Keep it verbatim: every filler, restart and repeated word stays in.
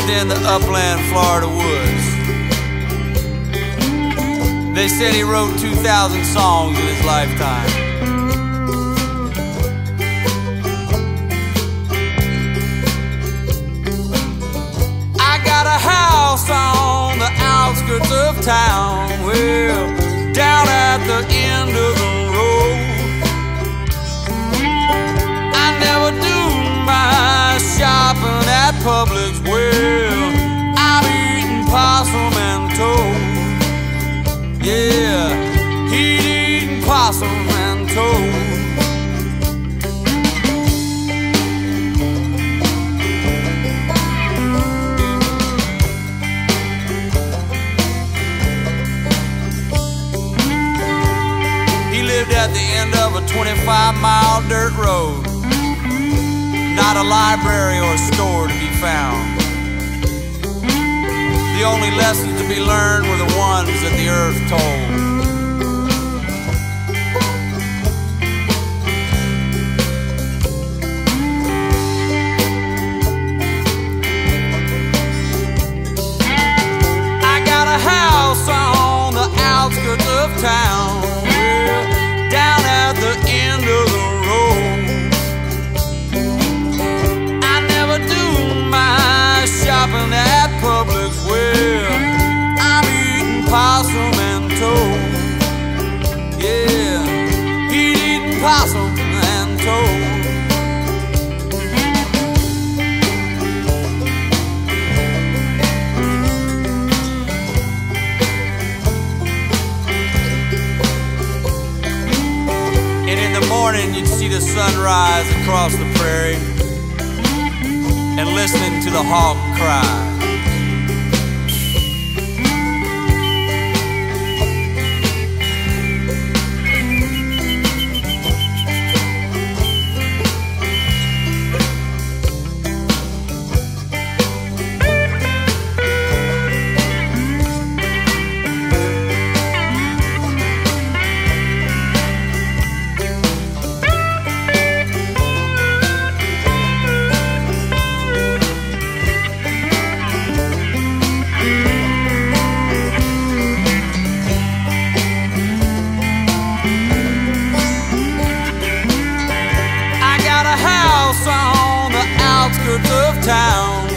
lived in the upland Florida woods. They said he wrote two thousand songs in his lifetime. I got a house on the outskirts of town, well, down at the end of the road. I never do my shopping at Publix, well, I'm eating possum and toad. Yeah, he'd eaten possum and toad. He lived at the end of a twenty-five mile dirt road. Not a library or store to be found. The only lessons to be learned were the ones that the earth told. I got a house on the outskirts of town, down at the end of the road. I never do my shopping at Publix, well, I'm eating possum and toad. Yeah, he'd eaten possum and toad. And in the morning you'd see the sun rise across the prairie, and listening to the hawk cry. On the outskirts of town,